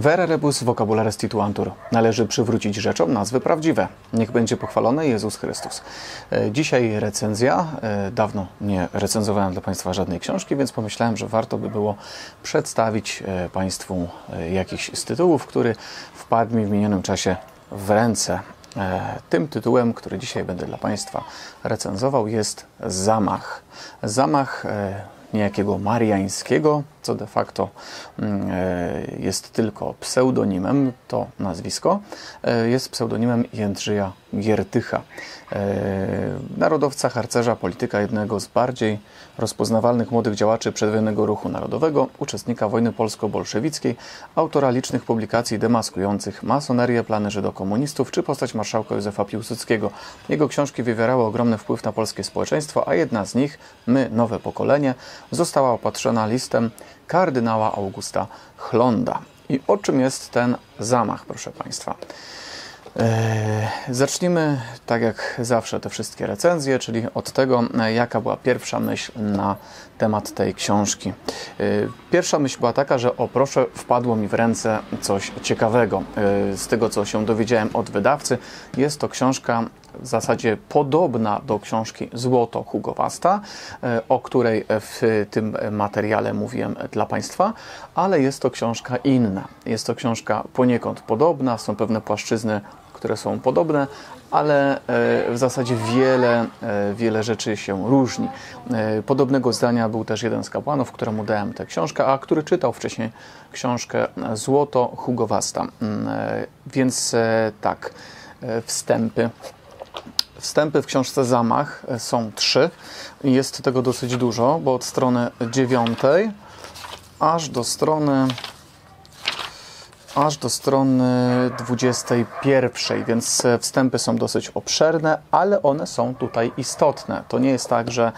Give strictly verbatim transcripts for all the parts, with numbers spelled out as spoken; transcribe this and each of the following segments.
Vere rebus vocabulare stituantur. Należy przywrócić rzeczom nazwy prawdziwe. Niech będzie pochwalony Jezus Chrystus. Dzisiaj recenzja. Dawno nie recenzowałem dla Państwa żadnej książki, więc pomyślałem, że warto by było przedstawić Państwu jakiś z tytułów, który wpadł mi w minionym czasie w ręce. Tym tytułem, który dzisiaj będę dla Państwa recenzował, jest Zamach. Zamach niejakiego Mariańskiego, co de facto jest tylko pseudonimem, to nazwisko, jest pseudonimem Jędrzeja Giertycha, narodowca, harcerza, polityka, jednego z bardziej rozpoznawalnych młodych działaczy przedwojennego ruchu narodowego, uczestnika wojny polsko-bolszewickiej, autora licznych publikacji demaskujących masonerię, plany żydokomunistów czy postać marszałka Józefa Piłsudskiego. Jego książki wywierały ogromny wpływ na polskie społeczeństwo, a jedna z nich, My, nowe pokolenie, została opatrzona listem kardynała Augusta Chlonda. I o czym jest ten zamach, proszę Państwa? Zacznijmy, tak jak zawsze, te wszystkie recenzje, czyli od tego, jaka była pierwsza myśl na temat tej książki. Pierwsza myśl była taka, że o proszę, wpadło mi w ręce coś ciekawego. Z tego, co się dowiedziałem od wydawcy, jest to książka w zasadzie podobna do książki Złoto Hugo Wasta, o której w tym materiale mówiłem dla Państwa, ale jest to książka inna. Jest to książka poniekąd podobna, są pewne płaszczyzny, które są podobne, ale w zasadzie wiele, wiele rzeczy się różni. Podobnego zdania był też jeden z kapłanów, któremu dałem tę książkę, a który czytał wcześniej książkę Złoto Hugo Wasta. Więc tak, wstępy. Wstępy w książce Zamach są trzy. Jest tego dosyć dużo, bo od strony dziewiątej aż do strony aż do strony dwudziestej pierwszej, więc wstępy są dosyć obszerne, ale one są tutaj istotne. To nie jest tak, że,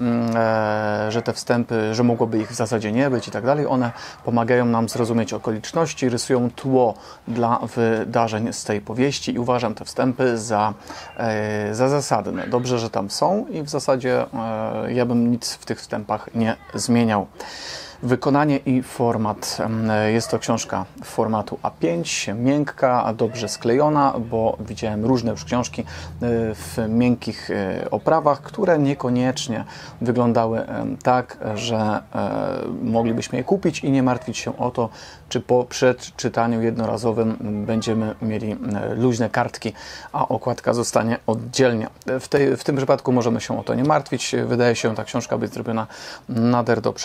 że te wstępy, że mogłoby ich w zasadzie nie być i tak dalej. One pomagają nam zrozumieć okoliczności, rysują tło dla wydarzeń z tej powieści i uważam te wstępy za, za zasadne. Dobrze, że tam są i w zasadzie ja bym nic w tych wstępach nie zmieniał. Wykonanie i format. Jest to książka formatu A pięć, miękka, dobrze sklejona, bo widziałem różne już książki w miękkich oprawach, które niekoniecznie wyglądały tak, że moglibyśmy je kupić i nie martwić się o to, czy po przeczytaniu jednorazowym będziemy mieli luźne kartki, a okładka zostanie oddzielnie. W, tej, w tym przypadku możemy się o to nie martwić. Wydaje się ta książka być zrobiona nader dobrze.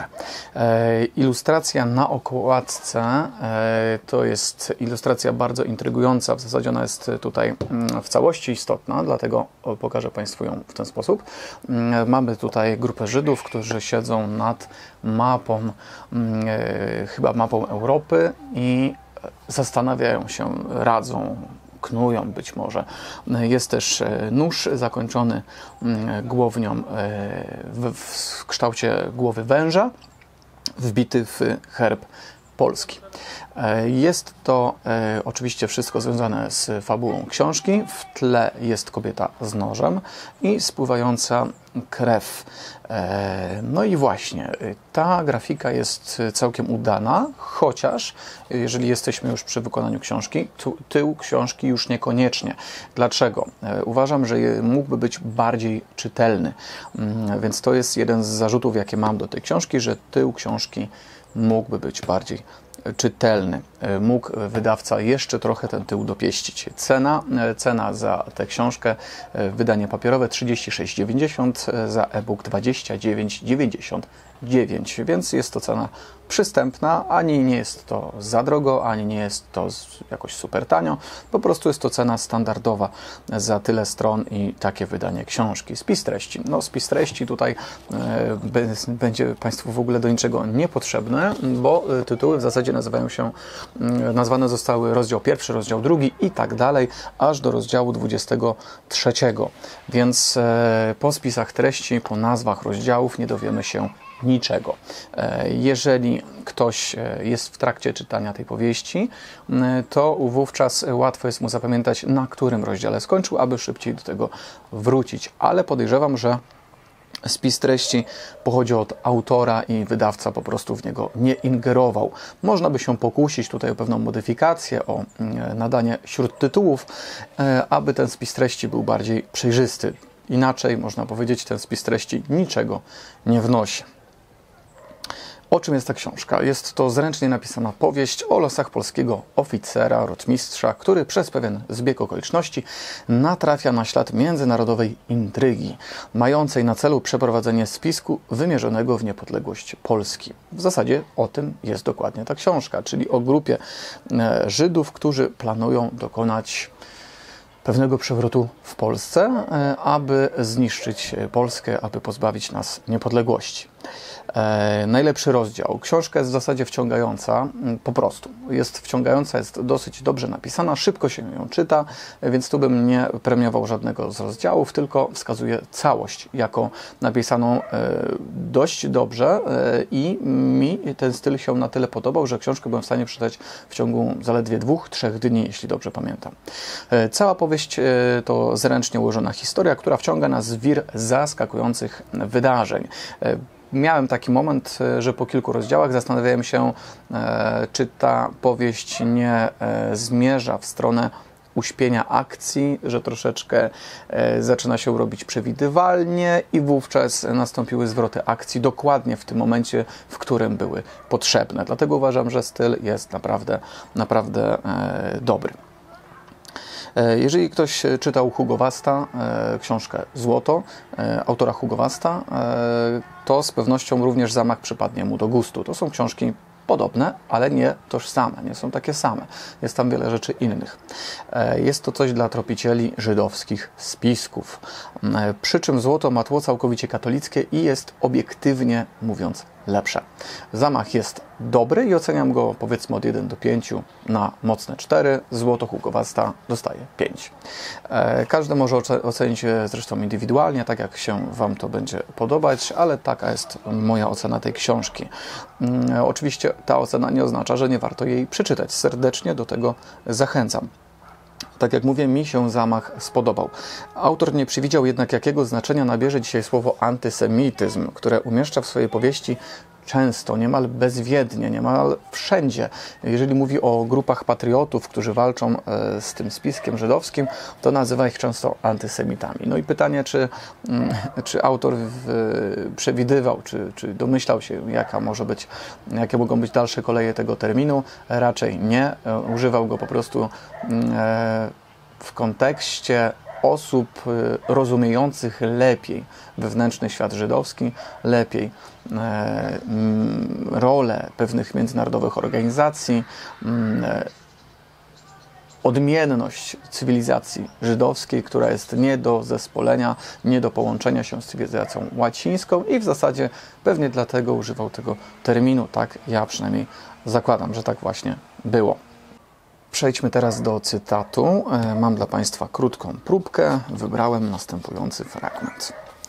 Ilustracja na okładce to jest ilustracja bardzo intrygująca. W zasadzie ona jest tutaj w całości istotna, dlatego pokażę Państwu ją w ten sposób. Mamy tutaj grupę Żydów, którzy siedzą nad mapą, chyba mapą Europy i zastanawiają się, radzą, knują być może. Jest też nóż zakończony głownią w, w kształcie głowy węża, wbity w herb Polski. Jest to e, oczywiście wszystko związane z fabułą książki. W tle jest kobieta z nożem i spływająca krew. E, no i właśnie, ta grafika jest całkiem udana, chociaż jeżeli jesteśmy już przy wykonaniu książki, tu, tył książki już niekoniecznie. Dlaczego? E, uważam, że mógłby być bardziej czytelny. E, więc to jest jeden z zarzutów, jakie mam do tej książki, że tył książki mógłby być bardziej czytelny. Mógł wydawca jeszcze trochę ten tył dopieścić. Cena, cena za tę książkę, wydanie papierowe trzydzieści sześć dziewięćdziesiąt, za e-book dwadzieścia dziewięć dziewięćdziesiąt dziewięć, więc jest to cena przystępna, ani nie jest to za drogo, ani nie jest to jakoś super tanio, po prostu jest to cena standardowa za tyle stron i takie wydanie książki. Spis treści. No spis treści tutaj e, będzie Państwu w ogóle do niczego niepotrzebny, bo tytuły w zasadzie nazywają się, nazwane zostały rozdział pierwszy, rozdział drugi i tak dalej, aż do rozdziału dwudziestego trzeciego. Więc e, po spisach treści, po nazwach rozdziałów nie dowiemy się niczego. Jeżeli ktoś jest w trakcie czytania tej powieści, to wówczas łatwo jest mu zapamiętać, na którym rozdziale skończył, aby szybciej do tego wrócić. Ale podejrzewam, że Spis treści pochodzi od autora i wydawca po prostu w niego nie ingerował. Można by się pokusić tutaj o pewną modyfikację, o nadanie śródtytułów, aby ten spis treści był bardziej przejrzysty. Inaczej, można powiedzieć, ten spis treści niczego nie wnosi. O czym jest ta książka? Jest to zręcznie napisana powieść o losach polskiego oficera, rotmistrza, który przez pewien zbieg okoliczności natrafia na ślad międzynarodowej intrygi, mającej na celu przeprowadzenie spisku wymierzonego w niepodległość Polski. W zasadzie o tym jest dokładnie ta książka, czyli o grupie Żydów, którzy planują dokonać pewnego przewrotu w Polsce, aby zniszczyć Polskę, aby pozbawić nas niepodległości. E, najlepszy rozdział. Książka jest w zasadzie wciągająca, po prostu. Jest wciągająca, jest dosyć dobrze napisana, szybko się ją czyta, więc tu bym nie premiował żadnego z rozdziałów, tylko wskazuję całość jako napisaną e, dość dobrze e, i mi ten styl się na tyle podobał, że książkę byłem w stanie przeczytać w ciągu zaledwie dwóch, trzech dni, jeśli dobrze pamiętam. E, cała powieść e, to zręcznie ułożona historia, która wciąga nas w wir zaskakujących wydarzeń. E, Miałem taki moment, że po kilku rozdziałach zastanawiałem się, czy ta powieść nie zmierza w stronę uśpienia akcji, że troszeczkę zaczyna się robić przewidywalnie i wówczas nastąpiły zwroty akcji dokładnie w tym momencie, w którym były potrzebne. Dlatego uważam, że styl jest naprawdę, naprawdę dobry. Jeżeli ktoś czytał Hugo Vasta, książkę Złoto, autora Hugo Vasta, to z pewnością również Zamach przypadnie mu do gustu. To są książki podobne, ale nie tożsame, nie są takie same. Jest tam wiele rzeczy innych. Jest to coś dla tropicieli żydowskich spisków. Przy czym Złoto ma tło całkowicie katolickie i jest obiektywnie mówiąc lepsze. Zamach jest dobry i oceniam go powiedzmy od jeden do pięciu na mocne cztery. Złoto Hugo Vasta dostaje pięć. Każdy może ocenić zresztą indywidualnie, tak jak się Wam to będzie podobać, ale taka jest moja ocena tej książki. Oczywiście ta ocena nie oznacza, że nie warto jej przeczytać. Serdecznie do tego zachęcam. Tak jak mówię, mi się Zamach spodobał. Autor nie przewidział jednak, jakiego znaczenia nabierze dzisiaj słowo antysemityzm, które umieszcza w swojej powieści często, niemal bezwiednie, niemal wszędzie. Jeżeli mówi o grupach patriotów, którzy walczą z tym spiskiem żydowskim, to nazywa ich często antysemitami. No i pytanie, czy, czy autor w, przewidywał, czy, czy domyślał się, jaka może być, jakie mogą być dalsze koleje tego terminu? Raczej nie. Używał go po prostu w kontekście osób rozumiejących lepiej wewnętrzny świat żydowski, lepiej e, rolę pewnych międzynarodowych organizacji, e, odmienność cywilizacji żydowskiej, która jest nie do zespolenia, nie do połączenia się z cywilizacją łacińską i w zasadzie pewnie dlatego używał tego terminu. Tak ja przynajmniej zakładam, że tak właśnie było. Przejdźmy teraz do cytatu. Mam dla Państwa krótką próbkę. Wybrałem następujący fragment.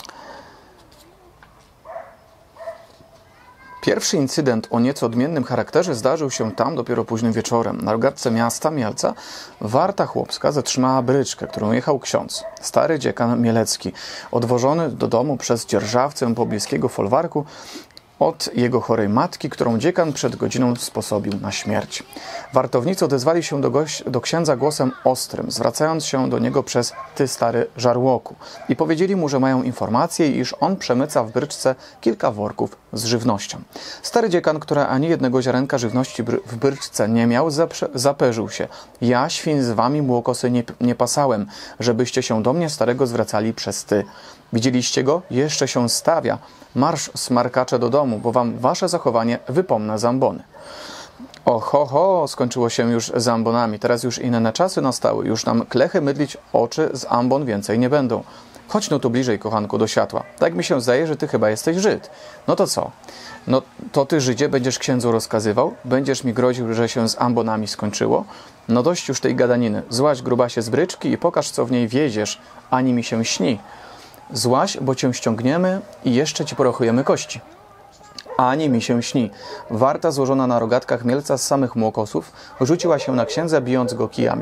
Pierwszy incydent o nieco odmiennym charakterze zdarzył się tam dopiero późnym wieczorem. Na rogatce miasta Mielca warta chłopska zatrzymała bryczkę, którą jechał ksiądz, stary dziekan Mielecki, odwożony do domu przez dzierżawcę pobliskiego folwarku od jego chorej matki, którą dziekan przed godziną sposobił na śmierć. Wartownicy odezwali się do, goś- do księdza głosem ostrym, zwracając się do niego przez ty stary żarłoku i powiedzieli mu, że mają informację, iż on przemyca w bryczce kilka worków z żywnością. Stary dziekan, który ani jednego ziarenka żywności br- w bryczce nie miał, zaprze- zaperzył się. Ja, świń z wami, młokosy nie, nie pasałem, żebyście się do mnie starego zwracali przez ty. Widzieliście go? Jeszcze się stawia. Marsz, smarkacze, do domu, bo wam wasze zachowanie wypomna z ambony. Oho, ho, skończyło się już z ambonami. Teraz już inne czasy nastały. Już nam klechy mydlić oczy z ambon więcej nie będą. Chodź no tu bliżej, kochanku, do światła. Tak mi się zdaje, że ty chyba jesteś Żyd. No to co? No to ty, Żydzie, będziesz księdzu rozkazywał? Będziesz mi groził, że się z ambonami skończyło? No dość już tej gadaniny. Złaź grubasie z bryczki i pokaż, co w niej wieziesz, ani mi się śni. Złaź, bo cię ściągniemy i jeszcze ci porachujemy kości. Ani mi się śni. Warta złożona na rogatkach Mielca z samych młokosów rzuciła się na księdza, bijąc go kijami.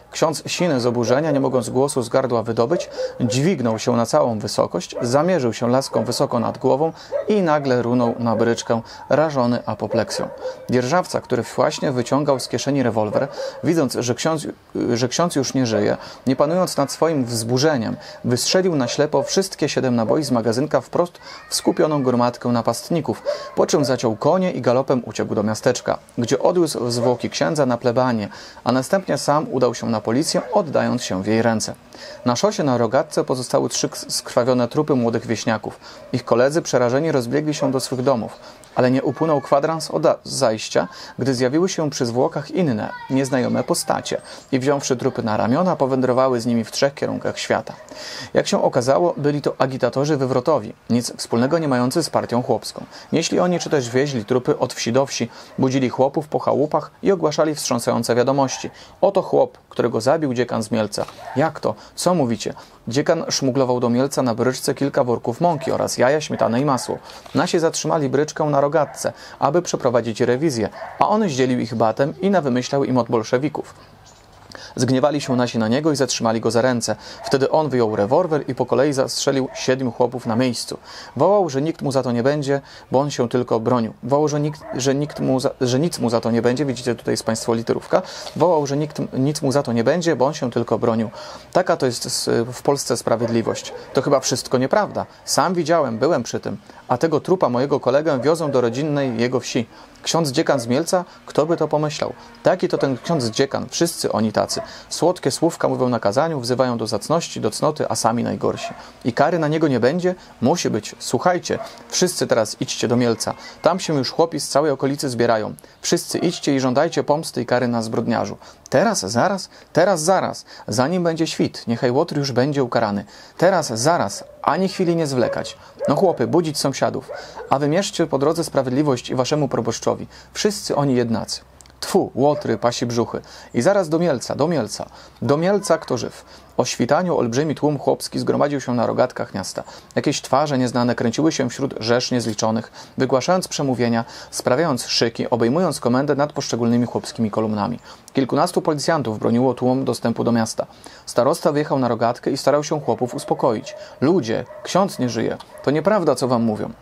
Ksiądz siny z oburzenia, nie mogąc głosu z gardła wydobyć, dźwignął się na całą wysokość, zamierzył się laską wysoko nad głową i nagle runął na bryczkę, rażony apopleksją. Dzierżawca, który właśnie wyciągał z kieszeni rewolwer, widząc, że ksiądz, że ksiądz już nie żyje, nie panując nad swoim wzburzeniem, wystrzelił na ślepo wszystkie siedem naboi z magazynka wprost w skupioną gromadkę napastników, po czym zaciął konie i galopem uciekł do miasteczka, gdzie odwiózł zwłoki księdza na plebanię, a następnie sam udał się na policję, oddając się w jej ręce. Na szosie na Rogatce pozostały trzy skrwawione trupy młodych wieśniaków. Ich koledzy przerażeni rozbiegli się do swych domów, ale nie upłynął kwadrans od zajścia, gdy zjawiły się przy zwłokach inne, nieznajome postacie i wziąwszy trupy na ramiona, powędrowały z nimi w trzech kierunkach świata. Jak się okazało, byli to agitatorzy wywrotowi, nic wspólnego nie mający z partią chłopską. Nieśli oni czy też wieźli trupy od wsi do wsi, budzili chłopów po chałupach i ogłaszali wstrząsające wiadomości. Oto chłop, którego zabił dziekan z Mielca. Jak to? Co mówicie? Dziekan szmuglował do Mielca na bryczce kilka worków mąki oraz jaja, śmietanę i masło. Nasi zatrzymali bryczkę na Rogatce, aby przeprowadzić rewizję, a on zdzielił ich batem i nawymyślał im od bolszewików. Zgniewali się nasi na niego i zatrzymali go za ręce. Wtedy on wyjął rewolwer i po kolei zastrzelił siedmiu chłopów na miejscu. Wołał, że nikt mu za to nie będzie, bo on się tylko bronił. Wołał, że, nikt, że, nikt mu za, że nic mu za to nie będzie. Widzicie, tutaj jest państwo literówka. Wołał, że nikt, nic mu za to nie będzie, bo on się tylko bronił. Taka to jest w Polsce sprawiedliwość. To chyba wszystko nieprawda. Sam widziałem, byłem przy tym. A tego trupa mojego kolegę wiozą do rodzinnej jego wsi. Ksiądz dziekan z Mielca? Kto by to pomyślał? Taki to ten ksiądz dziekan. Wszyscy oni tacy. Słodkie słówka mówią na kazaniu, wzywają do zacności, do cnoty, a sami najgorsi. I kary na niego nie będzie? Musi być. Słuchajcie, wszyscy teraz idźcie do Mielca. Tam się już chłopi z całej okolicy zbierają. Wszyscy idźcie i żądajcie pomsty i kary na zbrodniarzu. Teraz, zaraz, teraz, zaraz. Zanim będzie świt, niechaj łotr już będzie ukarany. Teraz, zaraz, ani chwili nie zwlekać. No chłopy, budzić sąsiadów. A wymierzcie po drodze sprawiedliwość i waszemu proboszczowi. Wszyscy oni jednacy. Tfu, łotry, pasi brzuchy. I zaraz do Mielca, do Mielca. Do Mielca kto żyw. O świtaniu olbrzymi tłum chłopski zgromadził się na rogatkach miasta. Jakieś twarze nieznane kręciły się wśród rzesz niezliczonych, wygłaszając przemówienia, sprawiając szyki, obejmując komendę nad poszczególnymi chłopskimi kolumnami. Kilkunastu policjantów broniło tłum dostępu do miasta. Starosta wjechał na rogatkę i starał się chłopów uspokoić. Ludzie, ksiądz nie żyje. To nieprawda, co wam mówią.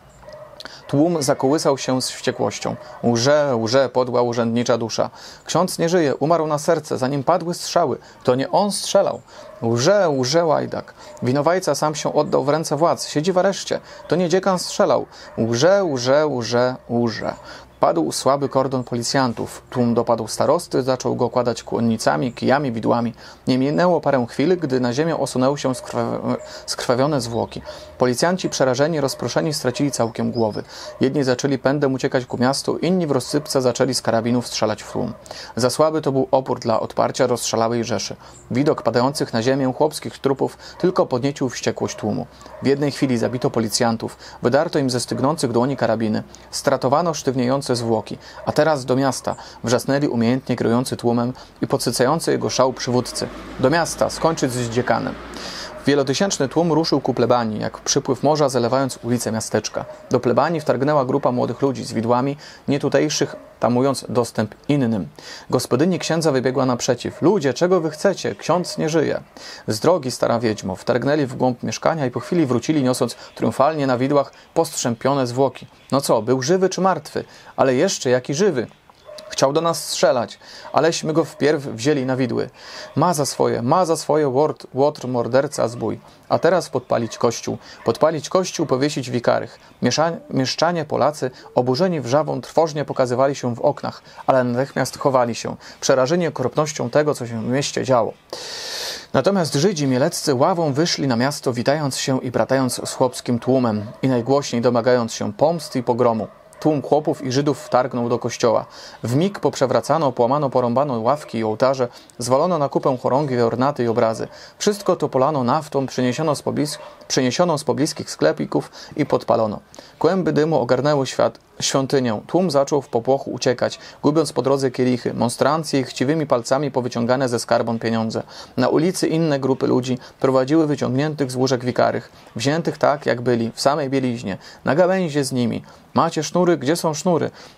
Tłum zakołysał się z wściekłością. Łże, łże, podła urzędnicza dusza. Ksiądz nie żyje, umarł na serce, zanim padły strzały. To nie on strzelał. Łże, łże, łajdak. Winowajca sam się oddał w ręce władz. Siedzi w areszcie. To nie dziekan strzelał. Łże, łże, łże, łże. Padł słaby kordon policjantów. Tłum dopadł starosty, zaczął go okładać kłonnicami, kijami, widłami. Nie minęło parę chwil, gdy na ziemię osunęły się skrwawione zwłoki. Policjanci przerażeni, rozproszeni stracili całkiem głowy. Jedni zaczęli pędem uciekać ku miastu, inni w rozsypce zaczęli z karabinów strzelać w tłum. Za słaby to był opór dla odparcia rozszalałej rzeszy. Widok padających na ziemię chłopskich trupów tylko podniecił wściekłość tłumu. W jednej chwili zabito policjantów, wydarto im ze stygnących dłoni karabiny, stratowano sztywniejące zwłoki, a teraz do miasta, wrzasnęli umiejętnie kierujący tłumem i podsycający jego szał przywódcy. Do miasta, skończyć z dziekanem. Wielotysięczny tłum ruszył ku plebanii, jak przypływ morza zalewając ulice miasteczka. Do plebanii wtargnęła grupa młodych ludzi z widłami, nietutejszych, tamując dostęp innym. Gospodyni księdza wybiegła naprzeciw. Ludzie, czego wy chcecie? Ksiądz nie żyje. Z drogi, stara wiedźmo, wtargnęli w głąb mieszkania i po chwili wrócili, niosąc triumfalnie na widłach postrzępione zwłoki. No co, był żywy czy martwy? Ale jeszcze jaki żywy? Chciał do nas strzelać, aleśmy go wpierw wzięli na widły. Ma za swoje, ma za swoje łotr, łotr morderca zbój. A teraz podpalić kościół. Podpalić kościół, powiesić wikarych. Mieszanie, mieszczanie Polacy, oburzeni wrzawą, trwożnie pokazywali się w oknach, ale natychmiast chowali się, przerażeni okropnością tego, co się w mieście działo. Natomiast Żydzi mieleccy ławą wyszli na miasto, witając się i bratając z chłopskim tłumem i najgłośniej domagając się pomsty i pogromu. Tłum chłopów i Żydów wtargnął do kościoła. W mig poprzewracano, połamano, porąbano ławki i ołtarze, zwalono na kupę chorągwie, ornaty i obrazy. Wszystko to polano naftą, przyniesiono z, poblis przyniesiono z pobliskich sklepików i podpalono. Kłęby dymu ogarnęły świat, świątynię. Tłum zaczął w popłochu uciekać, gubiąc po drodze kielichy, monstrancje i chciwymi palcami powyciągane ze skarbon pieniądze. Na ulicy inne grupy ludzi prowadziły wyciągniętych z łóżek wikarych, wziętych tak, jak byli, w samej bieliźnie, na gałęzie z nimi. Macie sznury? Gdzie są sznury?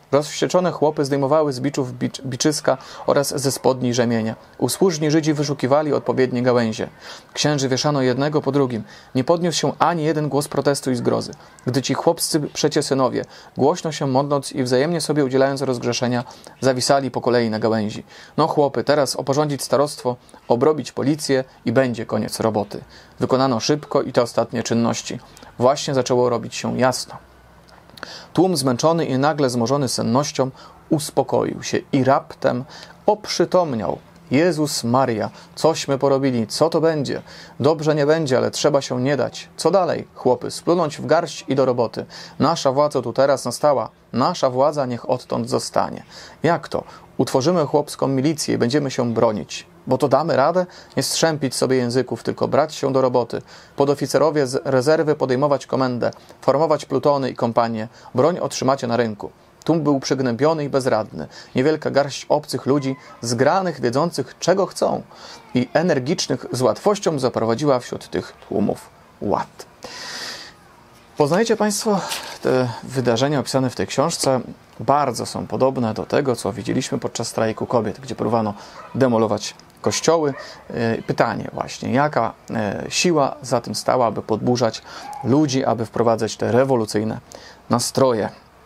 Rozwścieczone chłopy zdejmowały z biczów bicz, biczyska oraz ze spodni rzemienie. Usłużni Żydzi wyszukiwali odpowiednie gałęzie. Księży wieszano jednego po drugim. Nie podniósł się ani jeden głos protestu i zgrozy. Gdy ci chłopscy przecie synowie, głośno się modląc i wzajemnie sobie udzielając rozgrzeszenia, zawisali po kolei na gałęzi. No chłopy, teraz oporządzić starostwo, obrobić policję i będzie koniec roboty. Wykonano szybko i te ostatnie czynności. Właśnie zaczęło robić się jasno. Tłum zmęczony i nagle zmożony sennością uspokoił się i raptem oprzytomniał. Jezus Maria, cośmy porobili, co to będzie? Dobrze nie będzie, ale trzeba się nie dać. Co dalej, chłopy? Splunąć w garść i do roboty. Nasza władza tu teraz nastała. Nasza władza niech odtąd zostanie. Jak to? Utworzymy chłopską milicję i będziemy się bronić. Bo to damy radę? Nie strzępić sobie języków, tylko brać się do roboty. Podoficerowie z rezerwy podejmować komendę, formować plutony i kompanie. Broń otrzymacie na rynku. Tłum był przygnębiony i bezradny. Niewielka garść obcych ludzi, zgranych, wiedzących czego chcą i energicznych z łatwością zaprowadziła wśród tych tłumów ład. Poznajecie Państwo te wydarzenia opisane w tej książce? Bardzo są podobne do tego, co widzieliśmy podczas strajku kobiet, gdzie próbowano demolować kościoły. Pytanie właśnie, jaka siła za tym stała, aby podburzać ludzi, aby wprowadzać te rewolucyjne nastroje.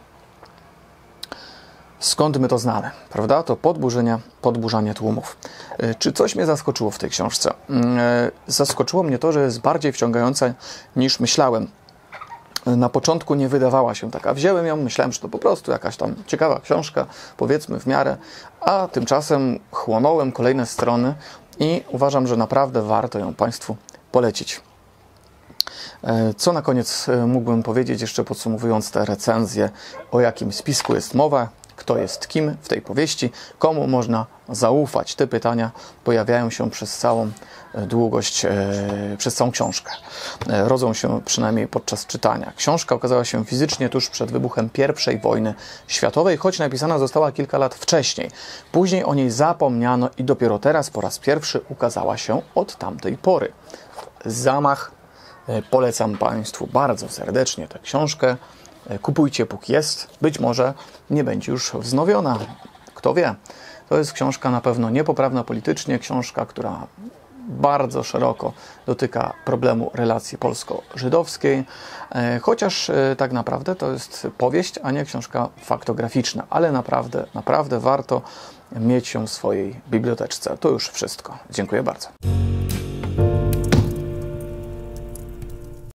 Skąd my to znamy, prawda? To podburzenie, podburzanie tłumów. Czy coś mnie zaskoczyło w tej książce? Zaskoczyło mnie to, że jest bardziej wciągająca niż myślałem. Na początku nie wydawała się taka. Wziąłem ją, myślałem, że to po prostu jakaś tam ciekawa książka, powiedzmy w miarę, a tymczasem chłonąłem kolejne strony i uważam, że naprawdę warto ją Państwu polecić. Co na koniec mógłbym powiedzieć, jeszcze podsumowując te recenzje, o jakim spisku jest mowa, kto jest kim w tej powieści, komu można zaufać. Te pytania pojawiają się przez całą długość, e, przez całą książkę. E, rodzą się przynajmniej podczas czytania. Książka ukazała się fizycznie tuż przed wybuchem pierwszej wojny światowej, choć napisana została kilka lat wcześniej. Później o niej zapomniano i dopiero teraz po raz pierwszy ukazała się od tamtej pory. Zamach. E, polecam Państwu bardzo serdecznie tę książkę. Kupujcie póki jest. Być może nie będzie już wznowiona. Kto wie. To jest książka na pewno niepoprawna politycznie. Książka, która bardzo szeroko dotyka problemu relacji polsko-żydowskiej. Chociaż tak naprawdę to jest powieść, a nie książka faktograficzna. Ale naprawdę, naprawdę warto mieć ją w swojej biblioteczce. To już wszystko. Dziękuję bardzo.